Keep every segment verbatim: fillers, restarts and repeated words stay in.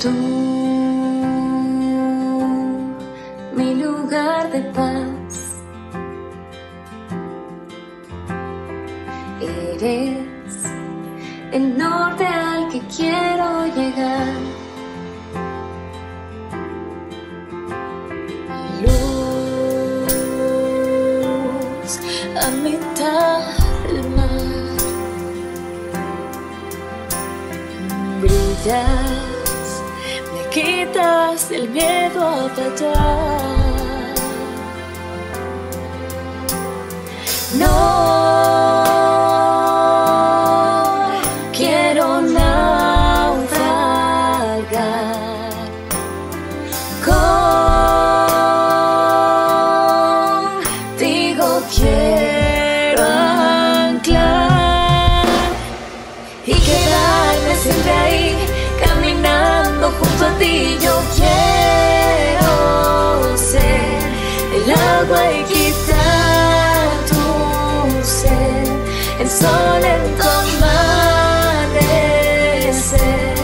Tú, mi lugar de paz, eres el norte al que quiero llegar, luz a mitad del mar, brillas, me quitas el miedo a fallar. No quiero naufragar, contigo quiero anclar y quedarme siempre ahí, caminando junto a ti. Yo quiero ser el agua y quitar tu sed, el sol en tu amanecer,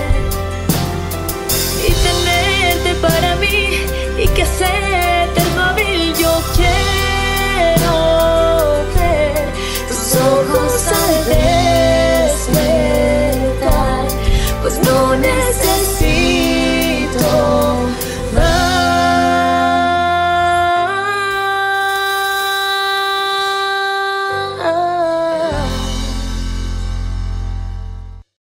y tenerte para mí y que hacerte el móvil. Yo quiero ver tus ojos al despertar, pues no necesito